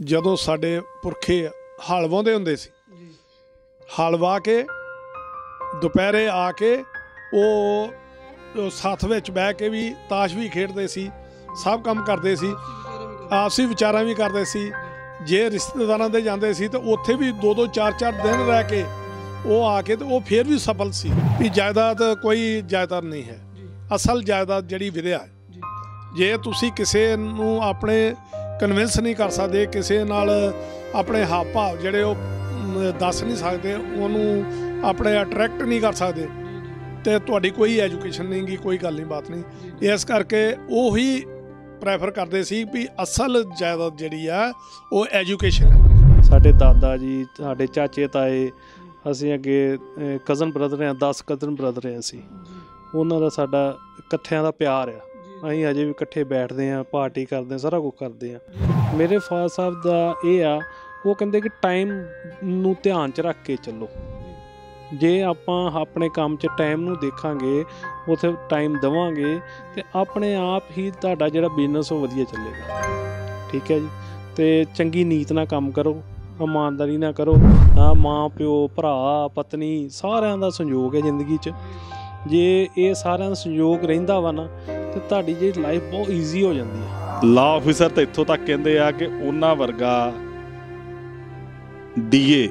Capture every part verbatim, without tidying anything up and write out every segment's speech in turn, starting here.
ਜਦੋਂ ਸਾਡੇ ਪੁਰਖੇ ਹਲ ਵਾਹੁੰਦੇ ਹੁੰਦੇ ਸੀ, ਹਲ ਵਾਹ ਕੇ ਦੁਪਹਿਰੇ ਆ ਕੇ ਉਹ ਸੱਥ ਵਿੱਚ ਬਹਿ ਕੇ ਵੀ ਤਾਸ਼ ਵੀ ਖੇਡਦੇ ਸੀ, ਸਭ ਕੰਮ ਕਰਦੇ ਸੀ, ਆਪਸੀ ਵਿਚਾਰਾਂ ਵੀ ਕਰਦੇ ਸੀ। ਜੇ ਰਿਸ਼ਤੇਦਾਰਾਂ ਦੇ ਜਾਂਦੇ ਸੀ ਤਾਂ ਉੱਥੇ ਵੀ ਦੋ ਦੋ ਚਾਰ ਚਾਰ ਦਿਨ ਰਹਿ ਕੇ ਉਹ ਆ ਕੇ ਤੇ ਉਹ ਫਿਰ ਵੀ ਸਫਲ ਸੀ। ਵੀ ਜਾਇਦਾਦ ਕੋਈ ਜਾਇਦਾਦ ਨਹੀਂ ਹੈ, ਅਸਲ ਜਾਇਦਾਦ ਜਿਹੜੀ ਵਿਦਿਆ ਹੈ। ਜੇ ਤੁਸੀਂ ਕਿਸੇ ਨੂੰ ਆਪਣੇ ਕਨਵਿੰਸ ਨਹੀਂ ਕਰ ਸਕਦੇ, ਕਿਸੇ ਨਾਲ ਆਪਣੇ ਹਾਵ ਭਾਵ ਜਿਹੜੇ ਉਹ ਦੱਸ ਨਹੀਂ ਸਕਦੇ, ਉਹਨੂੰ ਆਪਣੇ ਅਟਰੈਕਟ ਨਹੀਂ ਕਰ ਸਕਦੇ, ਤੇ ਤੁਹਾਡੀ ਕੋਈ ਐਜੂਕੇਸ਼ਨ ਨਹੀਂ ਗੀ, ਕੋਈ ਗੱਲ ਨਹੀਂ, ਬਾਤ ਨਹੀਂ। ਇਸ ਕਰਕੇ ਉਹੀ ਪ੍ਰੈਫਰ ਕਰਦੇ ਸੀ ਵੀ ਅਸਲ ਜਾਇਦਾਦ ਜਿਹੜੀ ਆ ਉਹ ਐਜੂਕੇਸ਼ਨ ਹੈ। ਸਾਡੇ ਦਾਦਾ ਜੀ, ਸਾਡੇ ਚਾਚੇ ਤਾਏ, ਅਸੀਂ ਅੱਗੇ ਕਜ਼ਨ ਬ੍ਰਦਰ ਹਾਂ, ਦਸ ਕਜ਼ਨ ਬ੍ਰਦਰ ਹਾਂ ਅਸੀਂ। ਉਹਨਾਂ ਦਾ ਸਾਡਾ ਇਕੱਠਿਆਂ ਦਾ ਪਿਆਰ ਆ, ਅਸੀਂ ਅਜੇ ਵੀ ਇਕੱਠੇ ਬੈਠਦੇ ਹਾਂ, ਪਾਰਟੀ ਕਰਦੇ ਹਾਂ, ਸਾਰਾ ਕੁਝ ਕਰਦੇ ਹਾਂ। ਮੇਰੇ ਫਾਦਰ ਸਾਹਿਬ ਦਾ ਇਹ ਆ, ਉਹ ਕਹਿੰਦੇ ਕਿ ਟਾਈਮ ਨੂੰ ਧਿਆਨ 'ਚ ਰੱਖ ਕੇ ਚੱਲੋ। ਜੇ ਆਪਾਂ ਆਪਣੇ ਕੰਮ 'ਚ ਟਾਈਮ ਨੂੰ ਦੇਖਾਂਗੇ, ਉੱਥੇ ਟਾਈਮ ਦੇਵਾਂਗੇ, ਤੇ ਆਪਣੇ ਆਪ ਹੀ ਤੁਹਾਡਾ ਜਿਹੜਾ ਬਿਜ਼ਨਸ ਉਹ ਵਧੀਆ ਚੱਲੇਗਾ। ਠੀਕ ਹੈ ਜੀ। ਅਤੇ ਚੰਗੀ ਨੀਤ ਨਾਲ ਕੰਮ ਕਰੋ, ਇਮਾਨਦਾਰੀ ਨਾਲ ਕਰੋ। ਹਾਂ, ਮਾਂ ਪਿਓ, ਭਰਾ, ਪਤਨੀ, ਸਾਰਿਆਂ ਦਾ ਸੰਯੋਗ ਹੈ ਜ਼ਿੰਦਗੀ 'ਚ। ਜੇ ਇਹ ਸਾਰਿਆਂ ਦਾ ਸੰਯੋਗ ਰਹਿੰਦਾ ਵਾ ਨਾ, ਤੇ ਤੁਹਾਡੀ ਜਿਹੜੀ ਲਾਈਫ ਬਹੁਤ ਈਜ਼ੀ ਹੋ ਜਾਂਦੀ ਹੈ। ਲਾਅ ਆਫਿਸਰ ਤਾਂ ਇੱਥੋਂ ਤੱਕ ਕਹਿੰਦੇ ਆ ਕਿ ਉਹਨਾਂ ਵਰਗਾ ਡੀਏ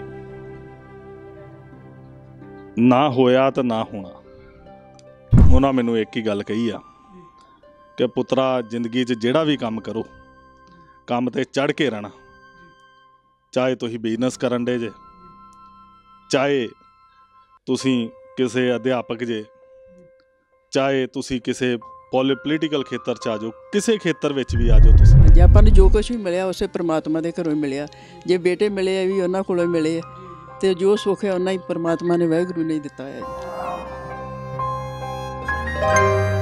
ਨਾ ਹੋਇਆ ਤਾਂ ਨਾ ਹੋਣਾ। ਉਹਨਾਂ ਮੈਨੂੰ ਇੱਕ ਹੀ ਗੱਲ ਕਹੀ ਆ ਕਿ ਪੁੱਤਰਾ, ਜ਼ਿੰਦਗੀ 'ਚ ਜਿਹੜਾ ਵੀ ਕੰਮ ਕਰੋ, ਕੰਮ 'ਤੇ ਚੜ੍ਹ ਕੇ ਰਹਿਣਾ। ਚਾਹੇ ਤੁਸੀਂ ਬਿਜ਼ਨਸ ਕਰਨ ਡੇ ਜੇ, ਚਾਹੇ ਤੁਸੀਂ ਕਿਸੇ ਅਧਿਆਪਕ ਜੇ, ਚਾਹੇ ਤੁਸੀਂ ਕਿਸੇ ਪੋਲੀ ਪੋਲੀਟੀਕਲ ਖੇਤਰ 'ਚ ਆ ਜਾਓ, ਕਿਸੇ ਖੇਤਰ ਵਿੱਚ ਵੀ ਆ ਜਾਓ ਤੁਸੀਂ। ਜੇ ਆਪਾਂ ਨੂੰ ਜੋ ਕੁਛ ਵੀ ਮਿਲਿਆ ਉਸੇ ਪਰਮਾਤਮਾ ਦੇ ਘਰੋਂ ਹੀ ਮਿਲਿਆ। ਜੇ ਬੇਟੇ ਮਿਲੇ ਆ ਵੀ ਉਹਨਾਂ ਕੋਲੋਂ ਹੀ ਮਿਲੇ ਆ, ਅਤੇ ਜੋ ਸੁੱਖ ਹੈ ਉਹਨਾਂ ਹੀ ਪਰਮਾਤਮਾ ਨੇ, ਵਾਹਿਗੁਰੂ ਨੇ ਦਿੱਤਾ ਹੈ ਜੀ।